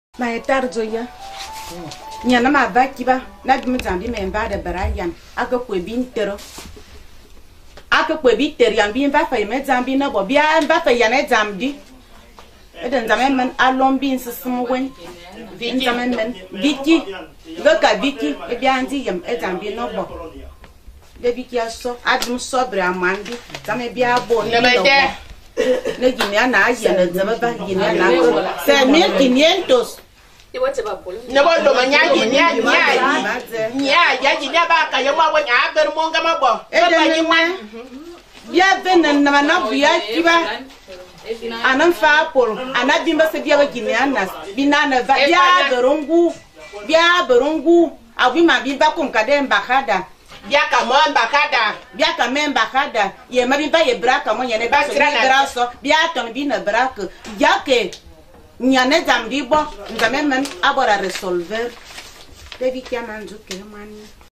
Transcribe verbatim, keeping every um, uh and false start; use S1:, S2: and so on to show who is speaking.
S1: Ma tarzo ya. Nyana ma Viky ba na dum zambi me mba de barayan aka kwe bintero. Aka kwe bitero yan bi mba fa me zambi na bo bia mba fa yan e zambi. Eden zaman men alombi nsisum wen. Viky zaman men Viky. Goka Viky e bia andi yam e zambi no bo. De Viky aso adum sobre amandi zaman bia bo ni no. Le guinea na ya na zama ba guinea na ko. C'est mille quinientos. Ne bo do manya guinea nya nya ya guinea ba ka yo ma wanya ber mo ngama bo. E ba ni ma. Ya venen na na buya kiba. Anan fa pol ana bimba se dia guinea na binana va ya berungu. Bia berungu awi ma bimba kum ka de embajada. Bia ka mo embajada, bia ka me embajada, ye ma bimba ye braka mo nyane ba graso, bia ton bi na braka. Ya ke nyane zambi bo, nzame men abora resolver. Devi chiamando che mani.